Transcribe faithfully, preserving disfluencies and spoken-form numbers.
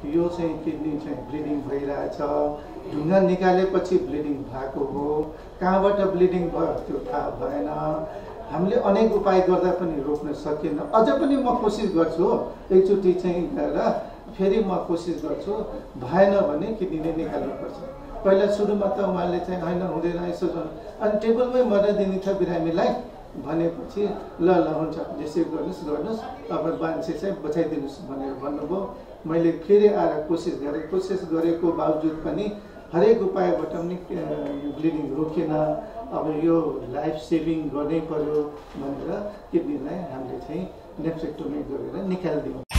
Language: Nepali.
यो चाहिँ किडनी चाहिँ ब्लिडिङ भइरहेछ, ढुङ्गा निकालेपछि ब्लिडिङ भएको हो, कहाँबाट ब्लिडिङ भयो त्यो थाहा भएन। हामीले अनेक उपाय गर्दा पनि रोक्न सकेन। अझ पनि म कोसिस गर्छु, एकचोटि चाहिँ गएर फेरि म कोसिस गर्छु, भएन भने किडनी नै निकाल्नुपर्छ। पहिला सुरुमा त उहाँले चाहिँ होइन हुँदैन यसो अनि टेबलमै मर्न दिने थियो बिरामीलाई भनेपछि ल ल हुन्छ जेसै गर्नुहोस् गर्नुहोस् अब मान्छे चाहिँ बचाइदिनुहोस् भनेर भन्नुभयो। मैले फेरि आएर कोसिस गरेँ, कोसिस गरेको बावजुद पनि हरेक उपायबाट पनि ब्लिडिङ रोकेन। अब यो लाइफ सेभिङ गर्नै पर्यो भनेर किडनीलाई हामीले चाहिँ नेफ्रेक्टोमी गरेर निकालिदियौँ।